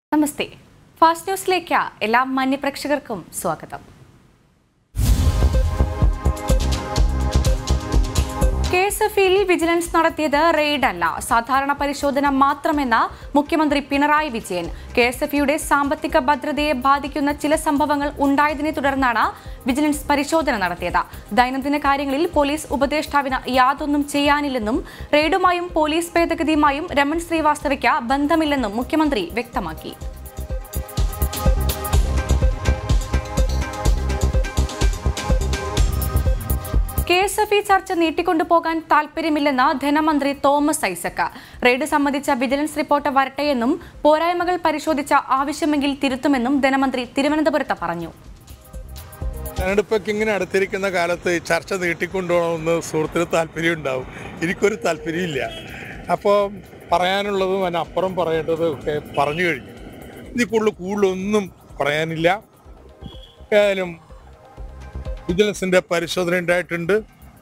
നമസ്തേ. Fast ന്യൂസിലേക്ക് എല്ലാ മാന്യപ്രേക്ഷകർക്കും സ്വാഗതം. KSFയിൽ വിജിലൻസ് നടത്തിയത് റെയ്ഡല്ല, സാധാരണ പരിശോധന മാത്രമെന്ന് മുഖ്യമന്ത്രി പിണറായി വിജയൻ. KSFയുടെ സാമ്പത്തിക ഭദ്രതയെ ബാധിക്കുന്ന ചില സംഭവങ്ങൾ ഉണ്ടായതിനെ തുടർന്നാണ് വിജിലൻസ് പരിശോധന നടത്തിയത്. ദൈനംദിന കാര്യങ്ങളിൽ പോലീസ് ഉപദേഷ്ടാവിന് യാതൊന്നും ചെയ്യാനില്ലെന്നും റെയ്ഡുമായും പോലീസ് ഭേദഗതിയുമായും രമൺ ശ്രീവാസ്തവയ്ക്ക് ബന്ധമില്ലെന്നും മുഖ്യമന്ത്രി വ്യക്തമാക്കി. KSF ചർച്ച നീട്ടിക്കൊണ്ടുപോകാൻ താൽപര്യമില്ലെന്ന് ധനമന്ത്രി തോമസ് ഐസക്. റെയ്ഡ് സംബന്ധിച്ച വിജിലൻസ് റിപ്പോർട്ട് വരട്ടെയെന്നും പോരായ്മകൾ പരിശോധിച്ച ആവശ്യമെങ്കിൽ തിരുത്തുമെന്നും ധനമന്ത്രി തിരുവനന്തപുരത്ത് പറഞ്ഞു. തെരഞ്ഞെടുപ്പൊക്കെ ഇങ്ങനെ അടുത്തിരിക്കുന്ന കാലത്ത് ചർച്ച നീട്ടിക്കൊണ്ടുപോകണമെന്ന് സുഹൃത്തിന് താല്പര്യം ഉണ്ടാവും. എനിക്കൊരു താല്പര്യമില്ല. അപ്പോൾ പറയാനുള്ളതും അതിനപ്പുറം പറയേണ്ടതും ഒക്കെ പറഞ്ഞു കഴിഞ്ഞു. ഇതിൽ കൂടുതലൊന്നും പറയാനില്ല. ഏതായാലും വിജിലൻസിന്റെ പരിശോധന ഉണ്ടായിട്ടുണ്ട്.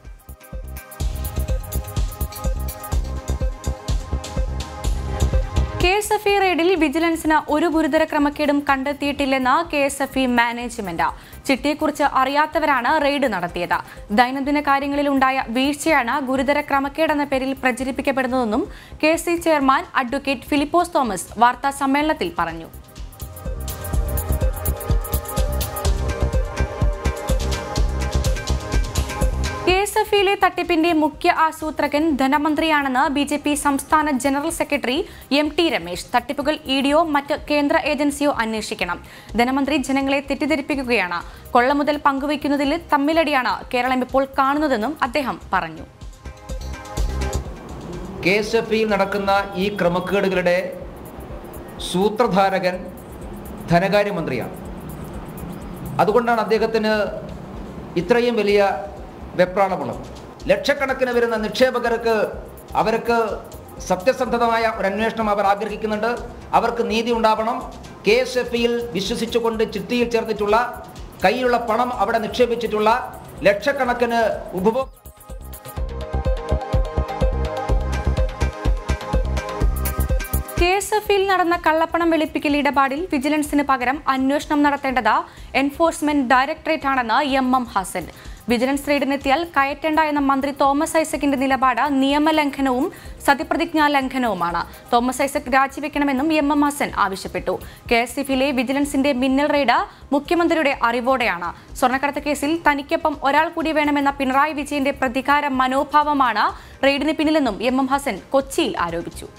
KSF റെയ്ഡിൽ വിജിലൻസിന് ഒരു ഗുരുതര ക്രമക്കേടും കണ്ടെത്തിയിട്ടില്ലെന്ന് KSF മാനേജ്മെന്റ്. ചിട്ടിയെക്കുറിച്ച് അറിയാത്തവരാണ് റെയ്ഡ് നടത്തിയത്. ദൈനംദിന കാര്യങ്ങളിൽ ഉണ്ടായ വീഴ്ചയാണ് ഗുരുതര ക്രമക്കേടെന്ന പേരിൽ പ്രചരിപ്പിക്കപ്പെടുന്നതെന്നും KSC chairman advocate Philipose Thomas വാർത്താ സമ്മേളനത്തിൽ പറഞ്ഞു. KSFയിലെ തട്ടിപ്പിന്റെ മുഖ്യ ആസൂത്രകൻ ധനമന്ത്രിയാണെന്ന് BJP സംസ്ഥാന ജനറൽ സെക്രട്ടറി MT രമേശ്. തട്ടിപ്പുകൾ EDയോ മറ്റ് കേന്ദ്ര ഏജൻസിയോ അന്വേഷിക്കണം. ധനമന്ത്രി ജനങ്ങളെ തെറ്റിദ്ധരിപ്പിക്കുകയാണ്. കൊള്ളമുതൽ പങ്കുവയ്ക്കുന്നതിൽ തമ്മിലടിയാണ് കേരളം ഇപ്പോൾ കാണുന്നതെന്നും അദ്ദേഹം പറഞ്ഞു. KSFയിൽ നടക്കുന്ന ഈ ക്രമക്കേടുകളുടെ സൂത്രധാരകൻ ധനകാര്യമന്ത്രിയാണ്. അതുകൊണ്ടാണ് അദ്ദേഹത്തിന് ഇത്രയും വലിയ വെപ്രാളമുള്ളത്. ലക്ഷക്കണക്കിന് വരുന്ന നിക്ഷേപകർക്ക് അവർക്ക് സത്യസന്ധമായ ഒരു അന്വേഷണം അവർ ആഗ്രഹിക്കുന്നുണ്ട്. അവർക്ക് നീതി ഉണ്ടാവണം. KSFയിൽ വിശ്വസിച്ചുകൊണ്ട് ചിട്ടിയിൽ ചേർന്നിട്ടുള്ള കയ്യിലുള്ള പണം അവിടെ നിക്ഷേപിച്ചിട്ടുള്ള ലക്ഷക്കണക്കിന് ഉപഭോക്തൃ KSFയിൽ നടന്ന കള്ളപ്പണം വെളുപ്പിക്കൽ ഇടപാടിൽ വിജിലൻസിന് പകരം അന്വേഷണം നടത്തേണ്ടത് എൻഫോഴ്സ്മെന്റ് ഡയറക്ടറേറ്റ് ആണെന്ന് MM ഹസൻ. വിജിലൻസ് റെയ്ഡിനെത്തിയാൽ കയറ്റേണ്ട എന്ന മന്ത്രി തോമസ് ഐസക്കിന്റെ നിലപാട് നിയമലംഘനവും സത്യപ്രതിജ്ഞാ ലംഘനവുമാണ്. തോമസ് ഐസക് രാജിവെക്കണമെന്നും MM ഹസൻ ആവശ്യപ്പെട്ടു. KSFയിലെ വിജിലൻസിന്റെ മിന്നൽ റെയ്ഡ് മുഖ്യമന്ത്രിയുടെ അറിവോടെയാണ്. സ്വർണ്ണക്കടത്ത് കേസിൽ തനിക്കൊപ്പം ഒരാൾ കൂടി വേണമെന്ന പിണറായി വിജയന്റെ പ്രതികാര മനോഭാവമാണ് റെയ്ഡിന് പിന്നിലെന്നും MM ഹസൻ കൊച്ചിയിൽ ആരോപിച്ചു.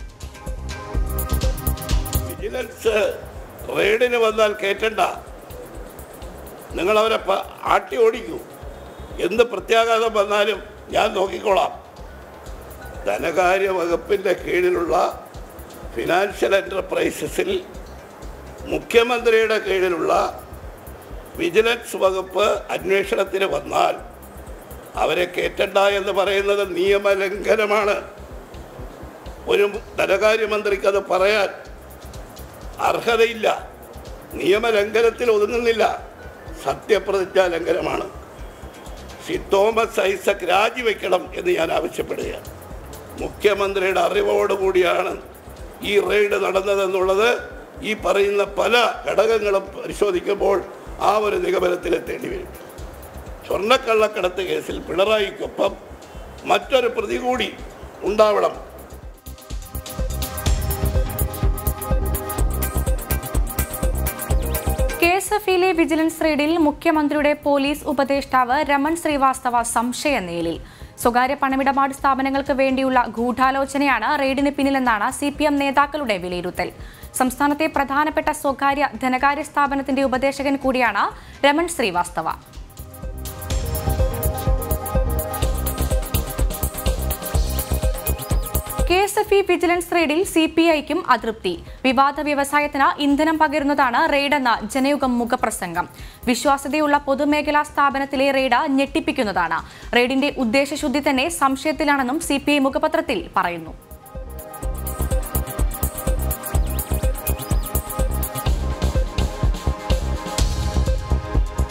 വിജിലൻസ് റെയ്ഡിന് വന്നാൽ കേറ്റണ്ട, നിങ്ങളവരെ ആട്ടി ഓടിക്കൂ. എന്ത് പ്രത്യാഘാതം വന്നാലും ഞാൻ നോക്കിക്കോളാം. ധനകാര്യ വകുപ്പിൻ്റെ കീഴിലുള്ള ഫിനാൻഷ്യൽ എൻ്റർപ്രൈസസിൽ മുഖ്യമന്ത്രിയുടെ കീഴിലുള്ള വിജിലൻസ് വകുപ്പ് അന്വേഷണത്തിന് വന്നാൽ അവരെ കേറ്റണ്ട എന്ന് പറയുന്നത് നിയമലംഘനമാണ്. ഒരു ധനകാര്യമന്ത്രിക്ക് അത് പറയാൻ അർഹതയില്ല. നിയമലംഘനത്തിൽ ഒതുങ്ങുന്നില്ല, സത്യപ്രതിജ്ഞാ ലംഘനമാണ്. ശ്രീ തോമസ് ഐസക് രാജിവെക്കണം എന്ന് ഞാൻ ആവശ്യപ്പെടുകയാണ്. മുഖ്യമന്ത്രിയുടെ അറിവോടുകൂടിയാണ് ഈ റെയ്ഡ് നടന്നതെന്നുള്ളത് ഈ പറയുന്ന പല ഘടകങ്ങളും പരിശോധിക്കുമ്പോൾ ആ ഒരു നിഗമനത്തിലെത്തേണ്ടി വരും. സ്വർണ്ണക്കള്ളക്കടത്ത് കേസിൽ പിണറായിക്കൊപ്പം മറ്റൊരു പ്രതി കൂടി ഉണ്ടാവണം. KSFയിലെ വിജിലൻസ് റെയ്ഡിൽ മുഖ്യമന്ത്രിയുടെ പോലീസ് ഉപദേഷ്ടാവ് രമൺ ശ്രീവാസ്തവ സംശയനിഴലിൽ. സ്വകാര്യ പണമിടപാട് സ്ഥാപനങ്ങൾക്ക് വേണ്ടിയുള്ള ഗൂഢാലോചനയാണ് റെയ്ഡിന് പിന്നിലെന്നാണ് CPM നേതാക്കളുടെ വിലയിരുത്തൽ. സംസ്ഥാനത്തെ പ്രധാനപ്പെട്ട സ്വകാര്യ ധനകാര്യ സ്ഥാപനത്തിന്റെ ഉപദേശകൻ കൂടിയാണ് രമൺ ശ്രീവാസ്തവ. KSF വിജിലൻസ് റെയ്ഡിൽ CPIക്കും അതൃപ്തി. വിവാദ വ്യവസായത്തിന് ഇന്ധനം പകരുന്നതാണ് റെയ്ഡെന്ന ജനയുഗം മുഖപ്രസംഗം. വിശ്വാസ്യതയുള്ള പൊതുമേഖലാ സ്ഥാപനത്തിലെ റെയ്ഡ് ഞെട്ടിപ്പിക്കുന്നതാണ്. റെയ്ഡിന്റെ ഉദ്ദേശശുദ്ധി തന്നെ സംശയത്തിലാണെന്നും CPI മുഖപത്രത്തിൽ പറയുന്നു.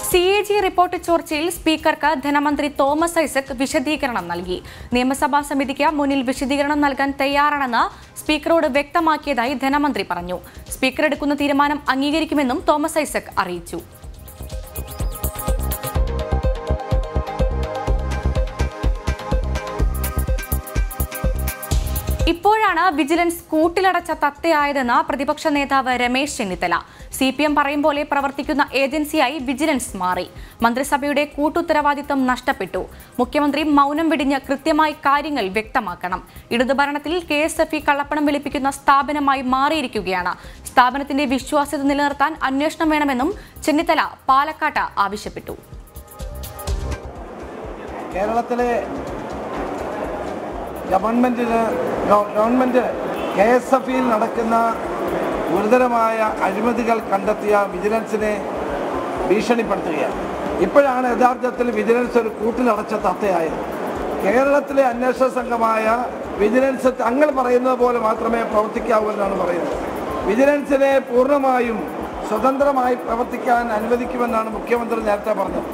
CAG റിപ്പോർട്ട് ചോർച്ചയിൽ സ്പീക്കർക്ക് ധനമന്ത്രി തോമസ് ഐസക് വിശദീകരണം നൽകി. നിയമസഭാ സമിതിക്ക് മുന്നിൽ വിശദീകരണം നൽകാൻ തയ്യാറാണെന്ന് സ്പീക്കറോട് വ്യക്തമാക്കിയതായി ധനമന്ത്രി പറഞ്ഞു. സ്പീക്കർ എടുക്കുന്ന തീരുമാനം അംഗീകരിക്കുമെന്നും തോമസ് ഐസക് അറിയിച്ചു. ഇപ്പോഴാണ് വിജിലൻസ് കൂട്ടിലടച്ച തത്തയായതെന്ന് പ്രതിപക്ഷ നേതാവ് രമേശ് ചെന്നിത്തല. CPM പറയും പോലെ പ്രവർത്തിക്കുന്ന ഏജൻസിയായി വിജിലൻസ് മാറി. മന്ത്രിസഭയുടെ കൂട്ടുത്തരവാദിത്തം നഷ്ടപ്പെട്ടു. മുഖ്യമന്ത്രി മൗനം വെടിഞ്ഞ് കൃത്യമായി കാര്യങ്ങൾ വ്യക്തമാക്കണം. ഇടതുഭരണത്തിൽ KSFE കള്ളപ്പണം വെളുപ്പിക്കുന്ന സ്ഥാപനമായി മാറിയിരിക്കുകയാണ്. സ്ഥാപനത്തിന്റെ വിശ്വാസ്യത നിലനിർത്താൻ അന്വേഷണം വേണമെന്നും ചെന്നിത്തല പാലക്കാട്ട് ആവശ്യപ്പെട്ടു. കേരളത്തിലെ ഗവൺമെന്റ് KSFEയിൽ നടക്കുന്ന ഗുരുതരമായ അഴിമതികൾ കണ്ടെത്തിയ വിജിലൻസിനെ ഭീഷണിപ്പെടുത്തുകയാണ്. ഇപ്പോഴാണ് യഥാർത്ഥത്തിൽ വിജിലൻസ് ഒരു കൂട്ടിലടച്ച തത്തയായത്. കേരളത്തിലെ അന്വേഷണ സംഘമായ വിജിലൻസ് തങ്ങൾ പറയുന്നത് പോലെ മാത്രമേ പ്രവർത്തിക്കാവൂ എന്നാണ് പറയുന്നത്. വിജിലൻസിനെ പൂർണ്ണമായും സ്വതന്ത്രമായി പ്രവർത്തിക്കാൻ അനുവദിക്കുമെന്നാണ് മുഖ്യമന്ത്രി നേരത്തെ പറഞ്ഞത്.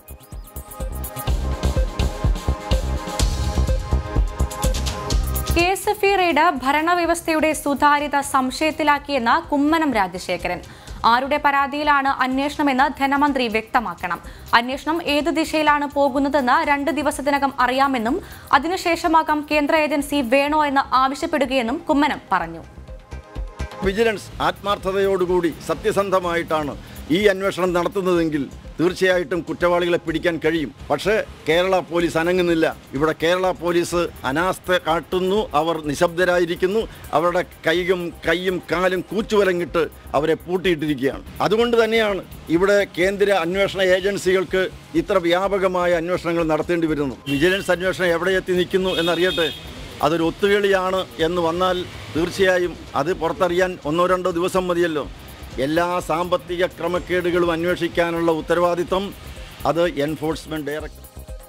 KSFE റെയ്ഡ് ഭരണവ്യവസ്ഥയുടെ സുതാര്യത സംശയത്തിലാക്കിയെന്ന് കുമ്മനം രാജശേഖരൻ. ആരുടെ പരാതിയിലാണ് അന്വേഷണമെന്ന് ധനമന്ത്രി വ്യക്തമാക്കണം. അന്വേഷണം ഏത് ദിശയിലാണ് പോകുന്നതെന്ന് 2 ദിവസത്തിനകം അറിയാമെന്നും അതിനുശേഷമാകാം കേന്ദ്ര ഏജൻസി വേണോ എന്ന് ആവശ്യപ്പെടുകയെന്നും കുമ്മനം പറഞ്ഞു. വിജിലൻസ് ആത്മാർത്ഥതയോടുകൂടി സത്യസന്ധമായിട്ടാണ് ഈ അന്വേഷണം നടത്തുന്നതെങ്കിൽ തീർച്ചയായിട്ടും കുറ്റവാളികളെ പിടിക്കാൻ കഴിയും. പക്ഷേ കേരള പോലീസ് അനങ്ങുന്നില്ല. ഇവിടെ കേരള പോലീസ് അനാസ്ഥ കാട്ടുന്നു. അവർ നിശബ്ദരായിരിക്കുന്നു. അവരുടെ കൈയും കാലും കൂച്ചുവലങ്ങിട്ട് അവരെ പൂട്ടിയിട്ടിരിക്കുകയാണ്. അതുകൊണ്ട് തന്നെയാണ് ഇവിടെ കേന്ദ്ര അന്വേഷണ ഏജൻസികൾക്ക് ഇത്ര വ്യാപകമായ അന്വേഷണങ്ങൾ നടത്തേണ്ടി വരുന്നത്. വിജിലൻസ് അന്വേഷണം എവിടെ എത്തി നിൽക്കുന്നു എന്നറിയട്ടെ. അതൊരു ഒത്തുകളിയാണ് എന്ന് വന്നാൽ തീർച്ചയായും അത് പുറത്തറിയാൻ 1-2 ദിവസം മതിയല്ലോ. എല്ലാ സാമ്പത്തിക ക്രമക്കേടുകളും അന്വേഷിക്കാനുള്ള ഉത്തരവാദിത്വം അത് എൻഫോഴ്സ്മെന്റ് ഡയറക്ടർ.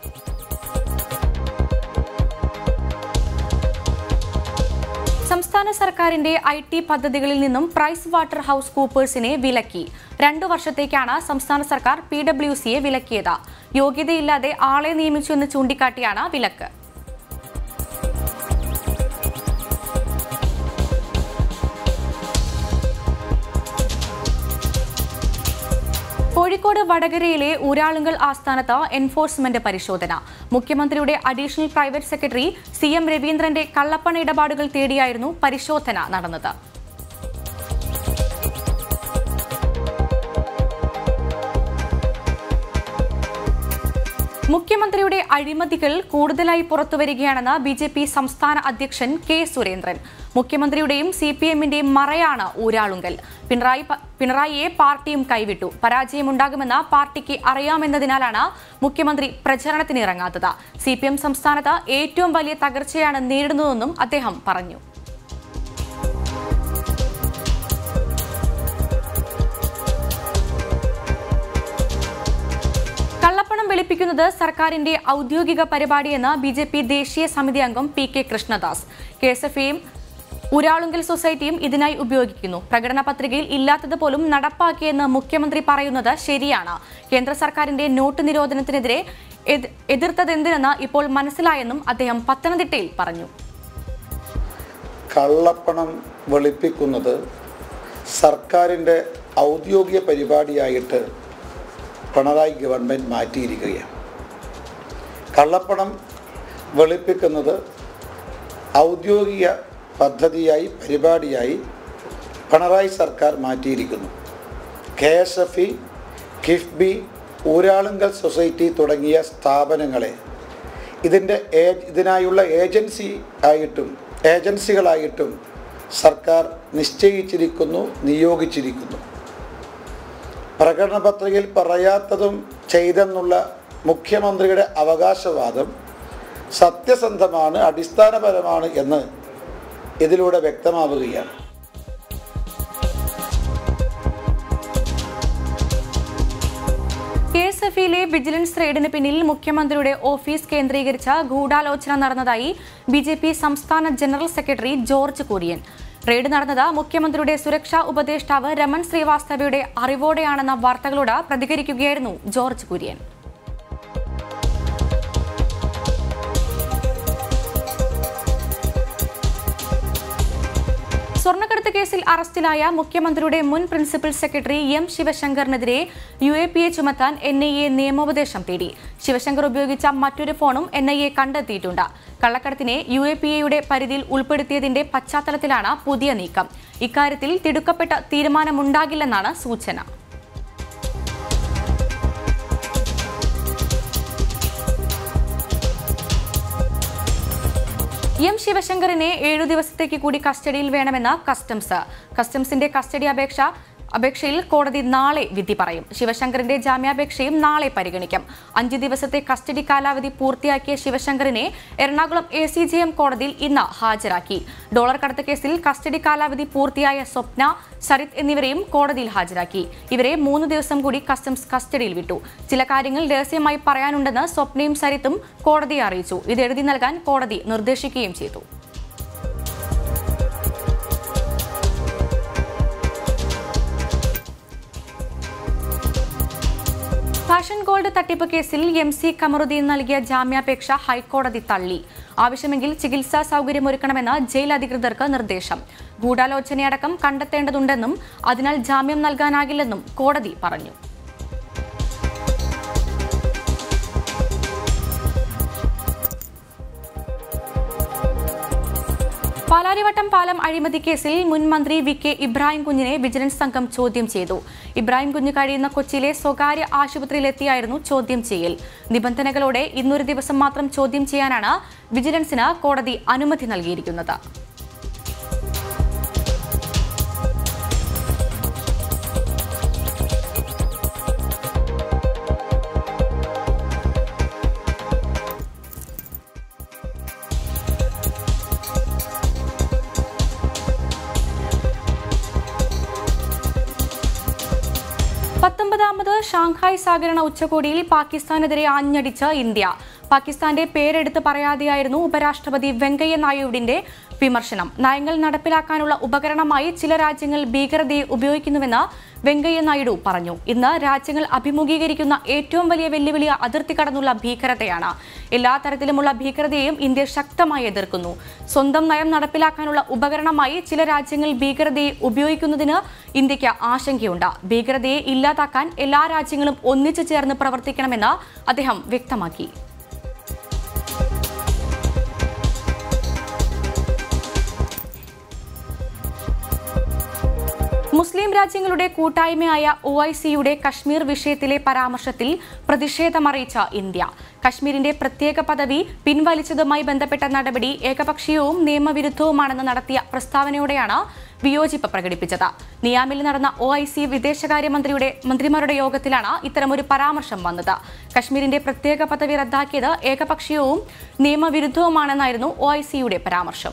സംസ്ഥാന സർക്കാരിന്റെ IT പദ്ധതികളിൽ നിന്നും പ്രൈസ് വാട്ടർ ഹൗസ് കൂപ്പേഴ്സിനെ വിലക്കി. 2 വർഷത്തേക്കാണ് സംസ്ഥാന സർക്കാർ PwCയെ വിലക്കിയത്. യോഗ്യതയില്ലാതെ ആളെ നിയമിച്ചു എന്ന് ചൂണ്ടിക്കാട്ടിയാണ് വിലക്ക്. കോഴിക്കോട് വടകരയിലെ ഊരാളുങ്കൽ ആസ്ഥാനത്ത് എൻഫോഴ്സ്മെന്റ് പരിശോധന. മുഖ്യമന്ത്രിയുടെ അഡീഷണൽ പ്രൈവറ്റ് സെക്രട്ടറി CM രവീന്ദ്രന്റെ കള്ളപ്പണ ഇടപാടുകൾ തേടിയായിരുന്നു പരിശോധന നടന്നത്. മുഖ്യമന്ത്രിയുടെ അഴിമതികൾ കൂടുതലായി പുറത്തുവരികയാണെന്ന് BJP സംസ്ഥാന അധ്യക്ഷൻ K സുരേന്ദ്രൻ. മുഖ്യമന്ത്രിയുടെയും CPMന്റെയും മറയാണ് ഊരാളുങ്കൽ. പിണറായിയെ പാർട്ടിയും കൈവിട്ടു. പരാജയമുണ്ടാകുമെന്ന് പാർട്ടിക്ക് അറിയാമെന്നതിനാലാണ് മുഖ്യമന്ത്രി പ്രചരണത്തിനിറങ്ങാത്തത്. CPM സംസ്ഥാനത്ത് ഏറ്റവും വലിയ തകർച്ചയാണ് നേരിടുന്നതെന്നും അദ്ദേഹം പറഞ്ഞു. കള്ളപ്പണം വെളുപ്പിക്കുന്നത് സർക്കാരിന്റെ ഔദ്യോഗിക പരിപാടിയെന്ന് BJP ദേശീയ സമിതി അംഗം PK കൃഷ്ണദാസ്. KSFEയും ഊരാളുങ്കൽ സൊസൈറ്റിയും ഇതിനായി ഉപയോഗിക്കുന്നു. പ്രകടന പത്രികയിൽ ഇല്ലാത്തത് പോലും നടപ്പാക്കിയെന്ന് മുഖ്യമന്ത്രി പറയുന്നത് ശരിയാണ്. കേന്ദ്ര സർക്കാരിന്റെ നോട്ട് നിരോധനത്തിനെതിരെ എതിർത്തതെന്തിനെന്ന് ഇപ്പോൾ മനസ്സിലായെന്നും അദ്ദേഹം പത്തനംതിട്ടയിൽ പറഞ്ഞു. കള്ളപ്പണം വെളുപ്പിക്കുന്നത് സർക്കാരിൻ്റെ ഔദ്യോഗിക പരിപാടിയായിട്ട് പിണറായി ഗവൺമെൻറ് മാറ്റിയിരിക്കുകയാണ്. കള്ളപ്പണം വെളുപ്പിക്കുന്നത് ഔദ്യോഗിക പദ്ധതിയായി പരിപാടിയായി പിണറായി സർക്കാർ മാറ്റിയിരിക്കുന്നു. KSFE, കിഫ്ബി, ഊരാളുങ്കൽ സൊസൈറ്റി തുടങ്ങിയ സ്ഥാപനങ്ങളെ ഇതിനായുള്ള ഏജൻസികളായിട്ടും സർക്കാർ നിശ്ചയിച്ചിരിക്കുന്നു, നിയോഗിച്ചിരിക്കുന്നു. പ്രകടന പത്രികയിൽ പറയാത്തതും ചെയ്തെന്നുള്ള മുഖ്യമന്ത്രിയുടെ അവകാശവാദം സത്യസന്ധമാണ്, അടിസ്ഥാനപരമാണ് എന്ന് ഇതിലൂടെ വ്യക്തമാവുകയാണ്. KSFEയിലെ വിജിലൻസ് റെയ്ഡിന് പിന്നിൽ മുഖ്യമന്ത്രിയുടെ ഓഫീസ് കേന്ദ്രീകരിച്ച ഗൂഢാലോചന നടന്നതായി BJP സംസ്ഥാന general secretary George Kurian. Raid നടന്നത് മുഖ്യമന്ത്രിയുടെ സുരക്ഷാ ഉപദേഷ്ടാവ് രമൺ ശ്രീവാസ്തവയുടെ അറിവോടെയാണെന്ന വാർത്തകളോട് പ്രതികരിക്കുകയായിരുന്നു ജോർജ് കുര്യൻ. സ്വർണ്ണക്കടത്ത് കേസിൽ അറസ്റ്റിലായ മുഖ്യമന്ത്രിയുടെ മുൻ പ്രിൻസിപ്പൽ സെക്രട്ടറി എം ശിവശങ്കറിനെതിരെ UAPA ചുമത്താൻ NIA നിയമോപദേശം തേടി. ശിവശങ്കർ ഉപയോഗിച്ച മറ്റൊരു ഫോണും NIA കണ്ടെത്തിയിട്ടുണ്ട്. കള്ളക്കടത്തിനെ UAPAയുടെ പരിധിയിൽ ഉൾപ്പെടുത്തിയതിന്റെ പശ്ചാത്തലത്തിലാണ് പുതിയ നീക്കം. ഇക്കാര്യത്തിൽ തിടുക്കപ്പെട്ട തീരുമാനമുണ്ടാകില്ലെന്നാണ് സൂചന. എം ശിവശങ്കറിനെ 7 ദിവസത്തേക്ക് കൂടി കസ്റ്റഡിയിൽ വേണമെന്ന് കസ്റ്റംസിന്റെ കസ്റ്റഡി അപേക്ഷയിൽ കോടതി നാളെ വിധി പറയും. ശിവശങ്കറിന്റെ ജാമ്യാപേക്ഷയും നാളെ പരിഗണിക്കും. 5 ദിവസത്തെ കസ്റ്റഡി കാലാവധി പൂർത്തിയാക്കിയ ശിവശങ്കറിനെ എറണാകുളം ACJM കോടതിയിൽ ഇന്ന് ഹാജരാക്കി. ഡോളർ കടത്ത് കേസിൽ കസ്റ്റഡി കാലാവധി പൂർത്തിയായ സ്വപ്ന, സരിത് എന്നിവരെയും കോടതിയിൽ ഹാജരാക്കി. ഇവരെ 3 ദിവസം കൂടി കസ്റ്റംസ് കസ്റ്റഡിയിൽ വിട്ടു. ചില കാര്യങ്ങൾ രഹസ്യമായി പറയാനുണ്ടെന്ന് സ്വപ്നയും സരിത്തും കോടതിയെ അറിയിച്ചു. ഇത് എഴുതി നൽകാൻ കോടതി നിർദ്ദേശിക്കുകയും ചെയ്തു. ഫാഷൻ ഗോൾഡ് തട്ടിപ്പ് കേസിൽ MC കമറുദ്ദീൻ നൽകിയ ജാമ്യാപേക്ഷ ഹൈക്കോടതി തള്ളി. ആവശ്യമെങ്കിൽ ചികിത്സാ സൗകര്യമൊരുക്കണമെന്ന് ജയിൽ അധികൃതർക്ക് നിർദ്ദേശം. ഗൂഢാലോചനയടക്കം കണ്ടെത്തേണ്ടതുണ്ടെന്നും അതിനാൽ ജാമ്യം നൽകാനാകില്ലെന്നും കോടതി പറഞ്ഞു. പാലാരിവട്ടം പാലം അഴിമതി കേസിൽ മുൻ മന്ത്രി VK ഇബ്രാഹിം കുഞ്ഞിനെ വിജിലൻസ് സംഘം ചോദ്യം ചെയ്തു. ഇബ്രാഹിം കുഞ്ഞ് കഴിയുന്ന കൊച്ചിയിലെ സ്വകാര്യ ആശുപത്രിയിലെത്തിയായിരുന്നു ചോദ്യം ചെയ്യൽ. നിബന്ധനകളോടെ ഇന്നൊരു ദിവസം മാത്രം ചോദ്യം ചെയ്യാനാണ് വിജിലൻസിന് കോടതി അനുമതി നൽകിയിരിക്കുന്നത്. ഷാങ്ഹായ് സഹകരണ ഉച്ചകോടിയിൽ പാകിസ്ഥാനെതിരെ ആഞ്ഞടിച്ച് ഇന്ത്യ. പാകിസ്ഥാന്റെ പേരെടുത്ത് പറയാതെയായിരുന്നു ഉപരാഷ്ട്രപതി വെങ്കയ്യ നായിഡുവിന്റെ വിമർശനം. നയങ്ങൾ നടപ്പിലാക്കാനുള്ള ഉപകരണമായി ചില രാജ്യങ്ങൾ ഭീകരതയെ ഉപയോഗിക്കുന്നുവെന്ന് വെങ്കയ്യ നായിഡു പറഞ്ഞു. ഇന്ന് രാജ്യങ്ങൾ അഭിമുഖീകരിക്കുന്ന ഏറ്റവും വലിയ വെല്ലുവിളി അതിർത്തി കടന്നുള്ള ഭീകരതയാണ്. എല്ലാ തരത്തിലുമുള്ള ഭീകരതയെയും ഇന്ത്യ ശക്തമായി എതിർക്കുന്നു. സ്വന്തം നയം നടപ്പിലാക്കാനുള്ള ഉപകരണമായി ചില രാജ്യങ്ങൾ ഭീകരതയെ ഉപയോഗിക്കുന്നതിന് ഇന്ത്യക്ക് ആശങ്കയുണ്ട്. ഭീകരതയെ ഇല്ലാതാക്കാൻ എല്ലാ രാജ്യങ്ങളും ഒന്നിച്ചു ചേർന്ന് പ്രവർത്തിക്കണമെന്ന് അദ്ദേഹം വ്യക്തമാക്കി. മുസ്ലിം രാജ്യങ്ങളുടെ കൂട്ടായ്മയായ OICയുടെ കശ്മീർ വിഷയത്തിലെ പരാമർശത്തിൽ പ്രതിഷേധമറിയിച്ച ഇന്ത്യ. കശ്മീരിന്റെ പ്രത്യേക പദവി പിൻവലിച്ചതുമായി ബന്ധപ്പെട്ട നടപടി ഏകപക്ഷീയവും നിയമവിരുദ്ധവുമാണെന്ന് നടത്തിയ പ്രസ്താവനയോടെയാണ് വിയോജിപ്പ് പ്രകടിപ്പിച്ചത്. നിയാമിൽ നടന്ന OIC മന്ത്രിമാരുടെ യോഗത്തിലാണ് ഇത്തരമൊരു പരാമർശം വന്നത്. കശ്മീരിന്റെ പ്രത്യേക പദവി റദ്ദാക്കിയത് ഏകപക്ഷീയവും നിയമവിരുദ്ധവുമാണെന്നായിരുന്നു OICയുടെ പരാമർശം.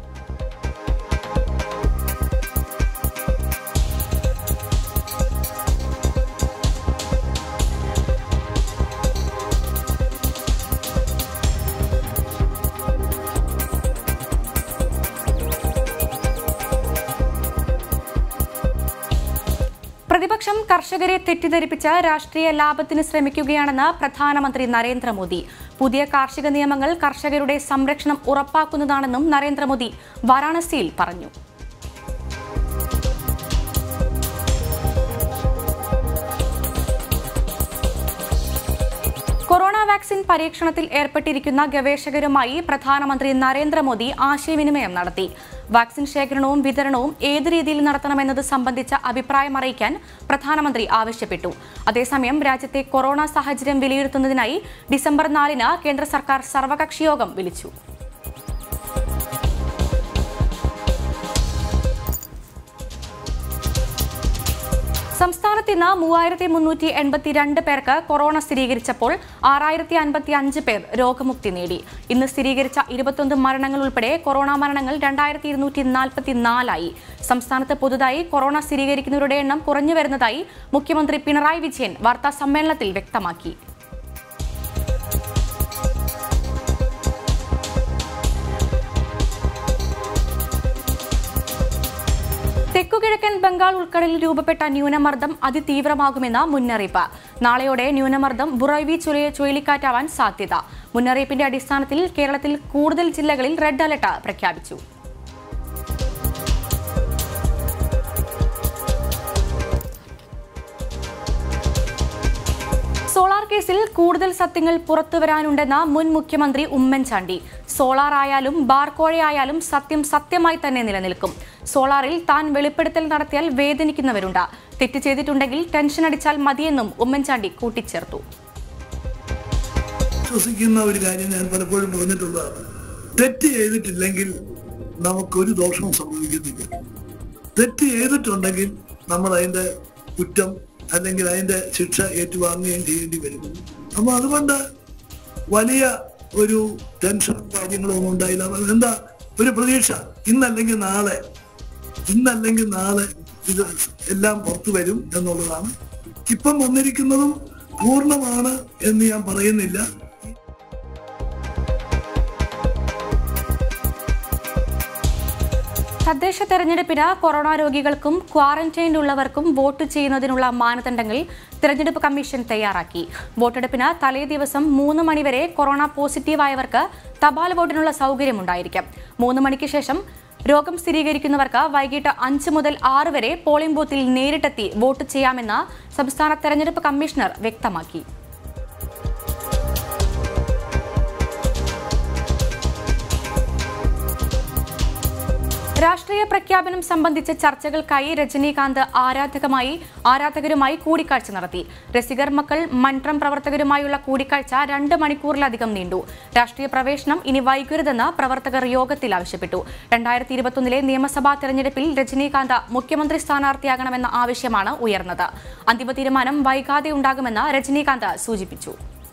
പ്രതിപക്ഷം കർഷകരെ തെറ്റിദ്ധരിപ്പിച്ച് രാഷ്ട്രീയ ലാഭത്തിന് ശ്രമിക്കുകയാണെന്ന് പ്രധാനമന്ത്രി നരേന്ദ്രമോദി. പുതിയ കാർഷിക നിയമങ്ങൾ കർഷകരുടെ സംരക്ഷണം ഉറപ്പാക്കുന്നതാണെന്നും നരേന്ദ്രമോദി വാരാണസിയിൽ പറഞ്ഞു. കൊറോണ വാക്സിൻ പരീക്ഷണത്തിൽ ഏർപ്പെട്ടിരിക്കുന്ന ഗവേഷകരുമായി പ്രധാനമന്ത്രി നരേന്ദ്രമോദി ആശയവിനിമയം നടത്തി. വാക്സിൻ ശേഖരണവും വിതരണവും ഏത് രീതിയിൽ നടത്തണമെന്നത് സംബന്ധിച്ച അഭിപ്രായം അറിയിക്കാൻ പ്രധാനമന്ത്രി ആവശ്യപ്പെട്ടു. അതേസമയം രാജ്യത്തെ കൊറോണ സാഹചര്യം വിലയിരുത്തുന്നതിനായി ഡിസംബർ 4-ന് കേന്ദ്ര സർക്കാർ സർവകക്ഷി യോഗം വിളിച്ചു. സംസ്ഥാനത്ത് ഇന്ന് 3382 പേർക്ക് കൊറോണ സ്ഥിരീകരിച്ചപ്പോൾ 6055 പേർ രോഗമുക്തി നേടി. ഇന്ന് സ്ഥിരീകരിച്ച 21 മരണങ്ങൾ ഉൾപ്പെടെ കൊറോണ മരണങ്ങൾ 2244 സംസ്ഥാനത്ത് പുതുതായി കൊറോണ സ്ഥിരീകരിക്കുന്നവരുടെ എണ്ണം കുറഞ്ഞു വരുന്നതായി മുഖ്യമന്ത്രി പിണറായി വിജയൻ വാർത്താ സമ്മേളനത്തിൽ വ്യക്തമാക്കി. തെക്കുകിഴക്കൻ ബംഗാൾ ഉൾക്കടലിൽ രൂപപ്പെട്ട ന്യൂനമർദ്ദം അതിതീവ്രമാകുമെന്ന മുന്നറിയിപ്പ്. നാളെയോടെ ന്യൂനമർദ്ദം ബുറൈവി ചുഴലിക്കാറ്റാവാൻ സാധ്യത. മുന്നറിയിപ്പിന്റെ അടിസ്ഥാനത്തിൽ കേരളത്തിൽ കൂടുതൽ ജില്ലകളിൽ റെഡ് അലർട്ട് പ്രഖ്യാപിച്ചു. സോളാർ കേസിൽ കൂടുതൽ സത്യങ്ങൾ പുറത്തുവരാനുണ്ടെന്ന മുൻ മുഖ്യമന്ത്രി ഉമ്മൻചാണ്ടി. സോളാർ ആയാലും ബാർക്കോഴയായാലും സത്യം സത്യമായി തന്നെ നിലനിൽക്കും. സോളാറിൽ താൻ വെളിപ്പെടുത്തൽ നടത്തിയാൽ വേദനിക്കുന്നവരുണ്ട്. തെറ്റ് ചെയ്തിട്ടുണ്ടെങ്കിൽ ടെൻഷൻ അടിച്ചാൽ മതിയെന്നും ഉമ്മൻചാണ്ടി കൂട്ടിച്ചേർത്തു. വിശ്വസിക്കുന്ന ഒരു കാര്യം ഞാൻ പലപ്പോഴും പറഞ്ഞിട്ടുള്ളതാണ്. തെറ്റ് ചെയ്തിട്ടില്ലെങ്കിൽ നമുക്കൊരു ദോഷവും സംഭവിക്കുന്നില്ല. തെറ്റ് ചെയ്തിട്ടുണ്ടെങ്കിൽ നമ്മൾ അതിന്റെ കുറ്റം അല്ലെങ്കിൽ അതിന്റെ ശിക്ഷ ഏറ്റുവാങ്ങുകയും ചെയ്യേണ്ടി വരും. അപ്പൊ അതുകൊണ്ട് വലിയ ഒരു ടെൻഷൻ കാര്യങ്ങളോ ഒന്നും ഉണ്ടായില്ല. എന്താ ഒരു പ്രതീക്ഷ, ഇന്നല്ലെങ്കിൽ നാളെ ഇത് എല്ലാം പുറത്തു വരും എന്നുള്ളതാണ്. ഇപ്പം വന്നിരിക്കുന്നതും പൂർണ്ണമാണ് എന്ന് ഞാൻ പറയുന്നില്ല. തദ്ദേശ തെരഞ്ഞെടുപ്പിന് കൊറോണ രോഗികൾക്കും ക്വാറന്റൈനിലുള്ളവർക്കും വോട്ട് ചെയ്യുന്നതിനുള്ള മാനദണ്ഡങ്ങൾ തെരഞ്ഞെടുപ്പ് കമ്മീഷൻ തയ്യാറാക്കി. വോട്ടെടുപ്പിന് തലേ ദിവസം 3 മണിവരെ കൊറോണ പോസിറ്റീവായവർക്ക് തപാൽ വോട്ടിനുള്ള സൗകര്യമുണ്ടായിരിക്കും. 3 മണിക്ക് ശേഷം രോഗം സ്ഥിരീകരിക്കുന്നവർക്ക് വൈകിട്ട് 5 മുതൽ 6 വരെ പോളിംഗ് ബൂത്തിൽ നേരിട്ടെത്തി വോട്ട് ചെയ്യാമെന്ന് സംസ്ഥാന തെരഞ്ഞെടുപ്പ് കമ്മീഷണർ വ്യക്തമാക്കി. രാഷ്ട്രീയ പ്രഖ്യാപനം സംബന്ധിച്ച ചർച്ചകൾക്കായി രജനീകാന്ത് ആരാധകരുമായി കൂടിക്കാഴ്ച നടത്തി. രസികർ മക്കൾ മൺട്രം പ്രവർത്തകരുമായുള്ള കൂടിക്കാഴ്ച 2 മണിക്കൂറിലധികം നീണ്ടു. രാഷ്ട്രീയ പ്രവേശനം ഇനി വൈകരുതെന്ന് പ്രവർത്തകർ യോഗത്തിൽ ആവശ്യപ്പെട്ടു. 2021 നിയമസഭാ തെരഞ്ഞെടുപ്പിൽ രജനീകാന്ത് മുഖ്യമന്ത്രി സ്ഥാനാർത്ഥിയാകണമെന്ന ആവശ്യമാണ് ഉയർന്നത്. അന്തിമ തീരുമാനം വൈകാതെ ഉണ്ടാകുമെന്ന് രജനീകാന്ത് സൂചിപ്പിച്ചു.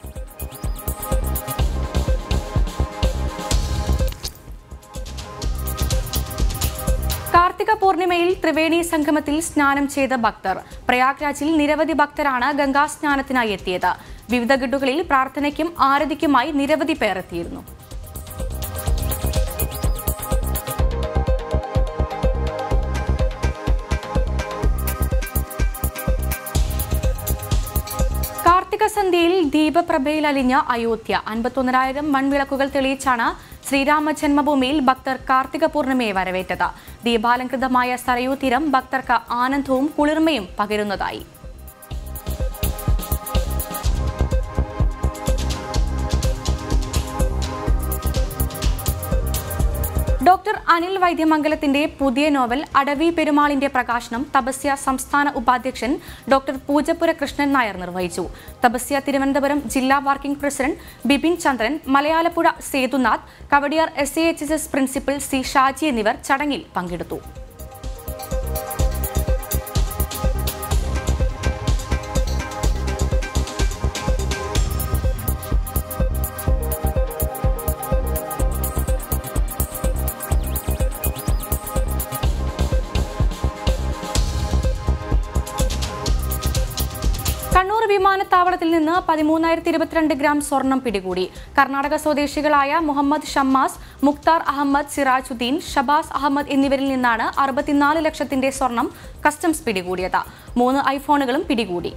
കാർത്തിക പൂർണിമയിൽ ത്രിവേണി സംഗമത്തിൽ സ്നാനം ചെയ്ത ഭക്തർ. പ്രയാഗ്രാജിൽ നിരവധി ഭക്തരാണ് ഗംഗാ സ്നാനത്തിനായി എത്തിയത്. വിവിധ ഗഡുകളിൽ പ്രാർത്ഥനയ്ക്കും ആരതിക്കുമായി നിരവധി പേർ എത്തിയിരുന്നു. കാർത്തിക സന്ധ്യയിൽ ദീപപ്രഭയിൽ അലിഞ്ഞ അയോധ്യ. 51,000 മൺവിളക്കുകൾ തെളിയിച്ചാണ് ശ്രീരാമ ജന്മഭൂമിയിൽ ഭക്തർ കാർത്തിക പൂർണിമയെ വരവേറ്റത്. ദീപാലങ്കൃതമായ സരയൂ തീരം ഭക്തർക്ക് ആനന്ദവും കുളിർമയും പകരുന്നതായി. ഡോക്ടർ അനിൽ വൈദ്യമംഗലത്തിന്റെ പുതിയ നോവൽ അടവി പെരുമാളിന്റെ പ്രകാശനം തപസ്യ സംസ്ഥാന ഉപാധ്യക്ഷൻ ഡോക്ടർ പൂജപ്പുര കൃഷ്ണൻ നായർ നിർവഹിച്ചു. തപസ്യ തിരുവനന്തപുരം ജില്ലാ working president Bipin Chandran, Malayalappuzha Sethunath, Kawdiar SAHSS principal C Shaji എന്നിവർ ചടങ്ങിൽ പങ്കെടുത്തു. കണ്ണൂർ വിമാനത്താവളത്തിൽ നിന്ന് 13,022 ഗ്രാം സ്വർണം പിടികൂടി. കർണാടക സ്വദേശികളായ മുഹമ്മദ് ഷമ്മാസ്, മുക്താർ അഹമ്മദ്, സിറാജുദ്ദീൻ, ഷബാസ് അഹമ്മദ് എന്നിവരിൽ നിന്നാണ് 64 ലക്ഷത്തിന്റെ സ്വർണം കസ്റ്റംസ് പിടികൂടിയത്. 3 ഐഫോണുകളും പിടികൂടി.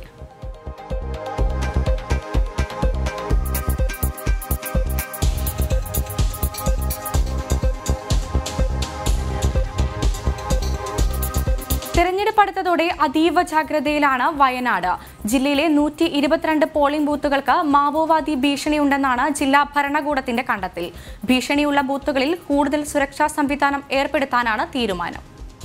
തെരഞ്ഞെടുപ്പ് അടുത്തതോടെ അതീവ ജാഗ്രതയിലാണ് വയനാട്. ജില്ലയിലെ 122 പോളിംഗ് ബൂത്തുകൾക്ക് മാവോവാദി ഭീഷണിയുണ്ടെന്നാണ് ജില്ലാ ഭരണകൂടത്തിന്റെ കണ്ടെത്തൽ. ഭീഷണിയുള്ള ബൂത്തുകളിൽ കൂടുതൽ സുരക്ഷാ സംവിധാനം ഏർപ്പെടുത്താനാണ് തീരുമാനം.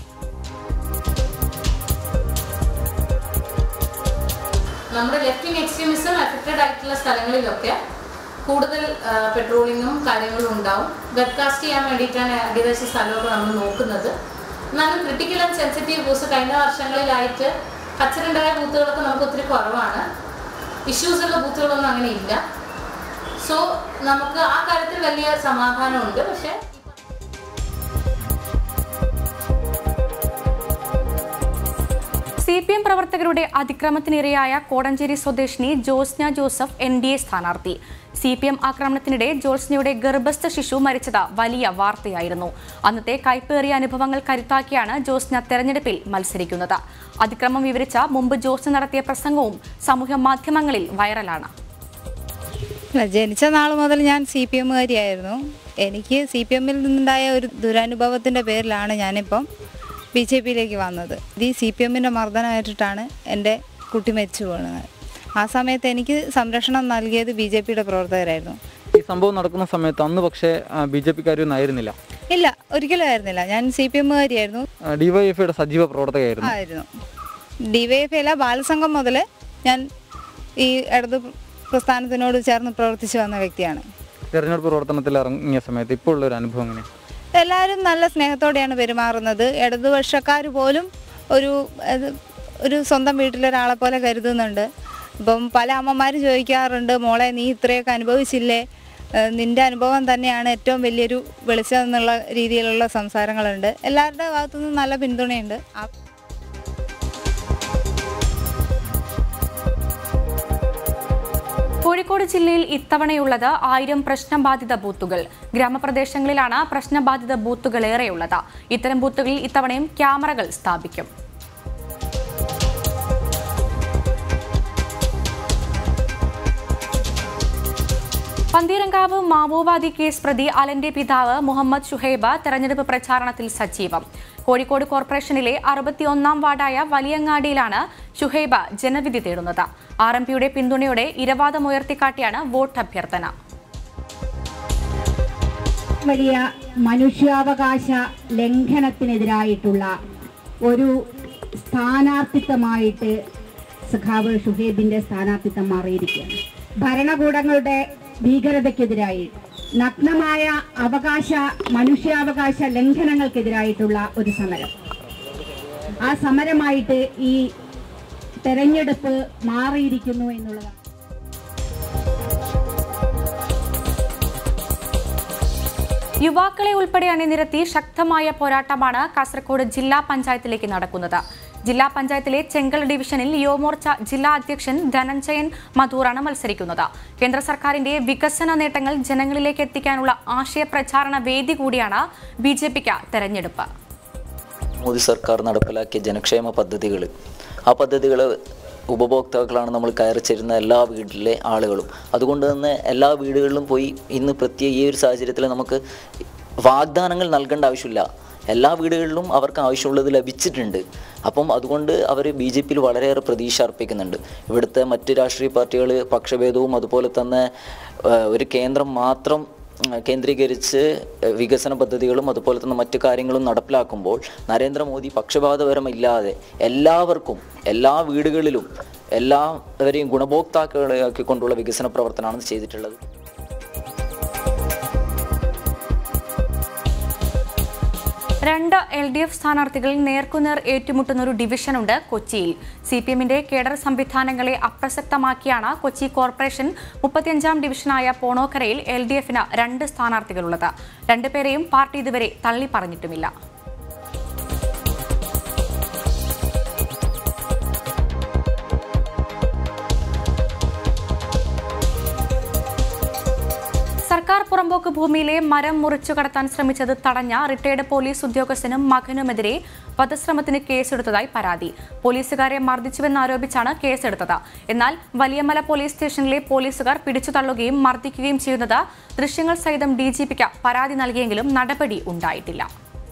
നമ്മുടെ ലെഫ്റ്റ് വിംഗ് എക്സ്ട്രീമിസം അഫക്റ്റഡ് ആയിട്ടുള്ള സ്ഥലങ്ങളിലൊക്കെ കൂടുതൽ പെട്രോളിങ്ങും കാര്യങ്ങളും ഉണ്ടാവും. വെബ്കാസ്റ്റ് ചെയ്യാൻ വേണ്ടിയിട്ടാണ് ഏകദേശം സ്ഥലമൊക്കെ നമ്മൾ നോക്കുന്നത്. എന്നാലും ക്രിട്ടിക്കൽ ആൻഡ് സെൻസിറ്റീവ് ബൂത്ത് കഴിഞ്ഞ വർഷങ്ങളിലായിട്ട് കച്ചറുണ്ടായ ബൂത്തുകളൊക്കെ നമുക്ക് ഒത്തിരി കുറവാണ്. ഇഷ്യൂസുള്ള ബൂത്തുകളൊന്നും അങ്ങനെ ഇല്ല. സോ നമുക്ക് ആ കാര്യത്തിൽ വലിയ സമാധാനമുണ്ട്. പക്ഷേ CPM മാധ്യമപ്രവർത്തകരുടെ അതിക്രമത്തിനിരയായ കോടഞ്ചേരി സ്വദേശിനി ജോസ്ന ജോസഫ് NDA സ്ഥാനാർത്ഥി. CPM ആക്രമണത്തിനിടെ ജോസ്നയുടെ ഗർഭസ്ഥ ശിശു മരിച്ചത് വലിയ വാർത്തയായിരുന്നു. അന്നത്തെ കൈപ്പേറിയ അനുഭവങ്ങൾ കരുത്താക്കിയാണ് ജോസ്ന തെരഞ്ഞെടുപ്പിൽ മത്സരിക്കുന്നത്. അതിക്രമം വിവരിച്ച മുമ്പ് ജോസ്ന നടത്തിയ പ്രസംഗവും സാമൂഹ്യ മാധ്യമങ്ങളിൽ വൈറലാണ്. ജനിച്ച നാൾ മുതൽ ഞാൻ CPMകാരിയായിരുന്നു. എനിക്ക് CPMൽ നിന്നുണ്ടായ ഒരു ദുരനുഭവത്തിൻ്റെ പേരിലാണ് ഞാനിപ്പം BJPയിലേക്ക് വന്നത്. ഈ CPMൻ്റെ മർദ്ദനമായിട്ടാണ് എൻ്റെ കുട്ടി മരിച്ചു പോകുന്നത്. ആ സമയത്ത് എനിക്ക് സംരക്ഷണം നൽകിയത് BJPയുടെ പ്രവർത്തകരായിരുന്നു. ഈ സംഭവം നടക്കുന്ന സമയത്ത് അന്ന് പക്ഷേ BJPക്കാരൊന്നും ആയിരുന്നില്ല. ഇല്ല, ഒരിക്കലും ആയിരുന്നില്ല. ഞാൻ CPMകാരിയായിരുന്നു. DYFIയുടെ സജീവ പ്രവർത്തകയായിരുന്നു. DYFI അല്ല, ബാലസംഘം മുതൽ ഞാൻ ഈ ഇടതു പ്രസ്ഥാനത്തിനോട് ചേർന്ന് പ്രവർത്തിച്ചു വന്ന വ്യക്തിയാണ്. തെരഞ്ഞെടുപ്പ് പ്രവർത്തനത്തിൽ ഇറങ്ങിയ സമയത്ത് ഇപ്പോൾ ഉള്ളൊരു അനുഭവം എങ്ങനെ? എല്ലാവരും നല്ല സ്നേഹത്തോടെയാണ് പെരുമാറുന്നത്. ഇടതുപക്ഷക്കാർ പോലും ഒരു സ്വന്തം വീട്ടിലൊരാളെ പോലെ കരുതുന്നുണ്ട്. ഇപ്പം പല അമ്മമാരും ചോദിക്കാറുണ്ട്, മോളെ നീ ഇത്രയൊക്കെ അനുഭവിച്ചില്ലേ, നിൻ്റെ അനുഭവം തന്നെയാണ് ഏറ്റവും വലിയൊരു വെളിച്ചം എന്നുള്ള രീതിയിലുള്ള സംസാരങ്ങളുണ്ട്. എല്ലാവരുടെ ഭാഗത്തുനിന്നും നല്ല പിന്തുണയുണ്ട്. കോഴിക്കോട് ജില്ലയിൽ ഇത്തവണയുള്ളത് 1000 പ്രശ്നബാധിത ബൂത്തുകൾ. ഗ്രാമപ്രദേശങ്ങളിലാണ് പ്രശ്നബാധിത ബൂത്തുകൾ ഏറെയുള്ളത്. ഇത്തരം ബൂത്തുകളിൽ ഇത്തവണയും ക്യാമറകൾ സ്ഥാപിക്കും. പന്തീരങ്കാവ് മാവോവാദി കേസ് പ്രതി അലന്റെ പിതാവ് മുഹമ്മദ് ഷുഹൈബ തെരഞ്ഞെടുപ്പ് പ്രചാരണത്തിൽ സജീവം. കോഴിക്കോട് കോർപ്പറേഷനിലെ 61-ാം വാർഡായ വലിയങ്ങാടിയിലാണ് ഷുഹൈബ ജനവിധി തേടുന്നത്. RMPയുടെ പിന്തുണയോടെ ഇരവാദമുയർത്തിക്കാട്ടിയാണ് വോട്ട് അഭ്യർത്ഥന. വലിയ മനുഷ്യാവകാശ ലംഘനത്തിനെതിരായിട്ടുള്ള ഒരു സ്ഥാനാർത്ഥിത്വമായിട്ട് സഖാവ് ഷുഹൈബിന്റെ സ്ഥാനാർത്ഥിത്വം മാറിയിരിക്കുകയാണ്. ഭരണകൂടങ്ങളുടെ ഭീകരതയ്ക്കെതിരായി, നഗ്നമായ മനുഷ്യാവകാശ ലംഘനങ്ങൾക്കെതിരായിട്ടുള്ള ഒരു സമരം. ആ സമരമായിട്ട് ഈ തെരഞ്ഞെടുപ്പ് മാറിയിരിക്കുന്നു എന്നുള്ളതാണ്. യുവാക്കളെ ഉൾപ്പെടെ അണിനിരത്തി ശക്തമായ പോരാട്ടമാണ് കാസർഗോഡ് ജില്ലാ പഞ്ചായത്തിലേക്ക് നടക്കുന്നത്. ജില്ലാ പഞ്ചായത്തിലെ ചെങ്കൽ ഡിവിഷനിൽ യുവമോർച്ച ജില്ലാ അധ്യക്ഷൻ ധനഞ്ജയൻ മധൂറാണ് മത്സരിക്കുന്നത്. കേന്ദ്ര സർക്കാരിന്റെ വികസന നേട്ടങ്ങൾ ജനങ്ങളിലേക്ക് എത്തിക്കാനുള്ള ആശയ പ്രചാരണ വേദി കൂടിയാണ് BJPക്ക് തെരഞ്ഞെടുപ്പ്. മോദി സർക്കാർ നടപ്പിലാക്കിയ ജനക്ഷേമ പദ്ധതികൾ, ആ പദ്ധതികൾ ഉപഭോക്താക്കളാണ് നമ്മൾ കയറി ചേരുന്ന എല്ലാ വീട്ടിലെ ആളുകളും. അതുകൊണ്ട് തന്നെ എല്ലാ വീടുകളിലും പോയി ഇന്ന് പ്രത്യേക ഈ ഒരു സാഹചര്യത്തിൽ നമുക്ക് വാഗ്ദാനങ്ങൾ നൽകേണ്ട ആവശ്യമില്ല. എല്ലാ വീടുകളിലും അവർക്ക് ആവശ്യമുള്ളത് ലഭിച്ചിട്ടുണ്ട്. അപ്പം അതുകൊണ്ട് അവർ BJPയിൽ വളരെയേറെ പ്രതീക്ഷ അർപ്പിക്കുന്നുണ്ട്. ഇവിടുത്തെ മറ്റ് രാഷ്ട്രീയ പാർട്ടികൾ പക്ഷഭേദവും അതുപോലെ തന്നെ ഒരു കേന്ദ്രം മാത്രം കേന്ദ്രീകരിച്ച് വികസന പദ്ധതികളും അതുപോലെ തന്നെ മറ്റു കാര്യങ്ങളും നടപ്പിലാക്കുമ്പോൾ നരേന്ദ്രമോദി പക്ഷപാതപരമില്ലാതെ എല്ലാവർക്കും, എല്ലാ വീടുകളിലും എല്ലാവരെയും ഗുണഭോക്താക്കളാക്കിക്കൊണ്ടുള്ള വികസന പ്രവർത്തനമാണ് ചെയ്തിട്ടുള്ളത്. രണ്ട് LDF സ്ഥാനാർത്ഥികൾ നേർക്കുനേർ ഏറ്റുമുട്ടുന്ന ഒരു ഡിവിഷനുണ്ട് കൊച്ചിയിൽ. CPMന്റെ കേഡർ സംവിധാനങ്ങളെ അപ്രസക്തമാക്കിയാണ് കൊച്ചി കോർപ്പറേഷൻ 35-ാം ഡിവിഷനായ പോണോക്കരയിൽ LDFന് 2 സ്ഥാനാർത്ഥികളുള്ളത്. 2 പേരെയും പാർട്ടി ഇതുവരെ തള്ളി പറഞ്ഞിട്ടുമില്ല. സർക്കാർ പുറമ്പോക്ക് ഭൂമിയിലെ മരം മുറിച്ചു കടത്താൻ ശ്രമിച്ചത് തടഞ്ഞ റിട്ടയർഡ് പോലീസ് ഉദ്യോഗസ്ഥനും മകനുമെതിരെ വധശ്രമത്തിന് കേസെടുത്തതായി പരാതി. പോലീസുകാരെ മർദ്ദിച്ചുവെന്നാരോപിച്ചാണ് കേസെടുത്തത്. എന്നാൽ വലിയമല പോലീസ് സ്റ്റേഷനിലെ പോലീസുകാർ പിടിച്ചു തള്ളുകയും മർദ്ദിക്കുകയും ചെയ്യുന്നത് ദൃശ്യങ്ങൾ സഹിതം DGPക്ക് പരാതി നൽകിയെങ്കിലും നടപടി ഉണ്ടായിട്ടില്ല.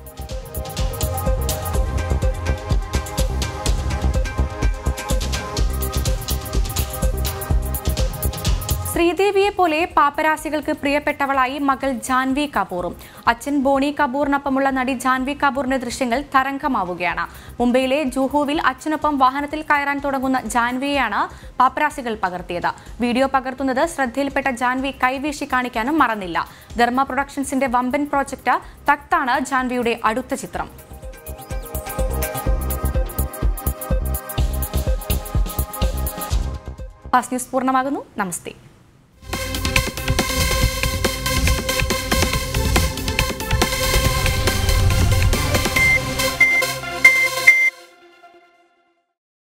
ശ്രീദേവിയെ പോലെ പാപ്പരാസികൾക്ക് പ്രിയപ്പെട്ടവളായി മകൾ ജാൻവി കപൂറും. അച്ഛൻ ബോണി കപൂറിനൊപ്പമുള്ള നടി ജാൻവി കപൂറിന്റെ ദൃശ്യങ്ങൾ തരംഗമാവുകയാണ്. മുംബൈയിലെ ജൂഹുവിൽ അച്ഛനൊപ്പം വാഹനത്തിൽ കയറാൻ തുടങ്ങുന്ന ജാൻവിയെയാണ് പാപ്പരാസികൾ പകർത്തിയത്. വീഡിയോ പകർത്തുന്നത് ശ്രദ്ധയിൽപ്പെട്ട ജാൻവി കൈവീശി കാണിക്കാനും മറന്നില്ല. ധർമ്മ പ്രൊഡക്ഷൻസിന്റെ വമ്പൻ പ്രോജക്റ്റ് തക്താണ് ജാൻവിയുടെ അടുത്ത ചിത്രം. ഫാസ്റ്റ് ന്യൂസ് പൂർണ്ണമാകുന്നു. നമസ്തേ.